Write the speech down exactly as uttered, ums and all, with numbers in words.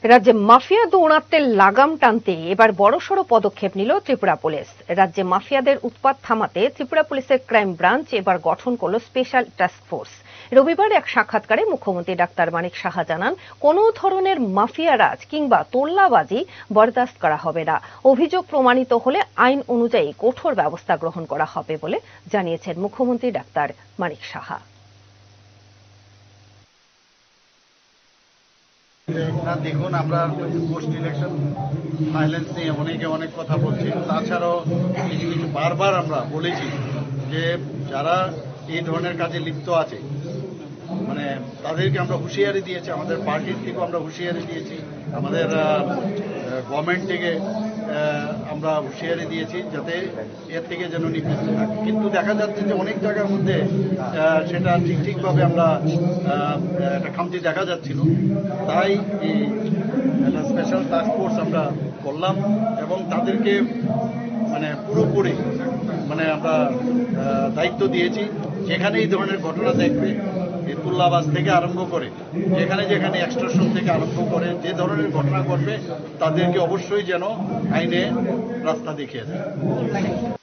রাজ্যে মাফিয়া দৌরাত্ম্যের লাগাম টানতে এবার বড়সড় পদক্ষেপ নিল ত্রিপুরা পুলিশ। রাজ্যে মাফিয়াদের উৎপাত থামাতে ত্রিপুরা পুলিশের ক্রাইম ব্রাঞ্চ এবার গঠন করল স্পেশাল টাস্ক ফোর্স। রবিবার এক সাক্ষাৎকারে মুখ্যমন্ত্রী ডাক্তার মানিক সাহা জানান, কোনো ধরনের মাফিয়া রাজ কিংবা তোল্লাবাজি বরদাস্ত করা হবে না। অভিযোগ প্রমাণিত হলে আইন অনুযায়ী কঠোর ব্যবস্থা গ্রহণ করা হবে বলে জানিয়েছেন মুখ্যমন্ত্রী ডাক্তার মানিক সাহা। না দেখুন, আমরা পোস্ট ইলেকশন ভায়োলেন্স নিয়ে অনেকে অনেক কথা বলছি। তাছাড়াও কিছু কিছু বারবার আমরা বলেছি যে যারা এই ধরনের কাজে লিপ্ত আছে মানে তাদেরকে আমরা হুঁশিয়ারি দিয়েছি, আমাদের পার্টির থেকেও আমরা হুঁশিয়ারি দিয়েছি, আমাদের গভর্নমেন্ট থেকে আমরা হুঁশিয়ারি দিয়েছি যাতে এর থেকে যেন নিবৃত্ত থাকে। কিন্তু দেখা যাচ্ছে যে অনেক জায়গার মধ্যে সেটা ঠিক ঠিকভাবে আমরা একটা খামতি দেখা যাচ্ছিল। তাই এই একটা স্পেশাল টাস্ক ফোর্স আমরা করলাম এবং তাদেরকে মানে পুরোপুরি মানে আমরা দায়িত্ব দিয়েছি। যেখানে এই ধরনের ঘটনা দেখবে, তুল্লাবাজ থেকে আরম্ভ করে যেখানে যেখানে এক্সটর্শন থেকে আরম্ভ করে যে ধরনের ঘটনা ঘটবে তাদেরকে অবশ্যই যেন আইনে রাস্তা দেখিয়ে দেয়।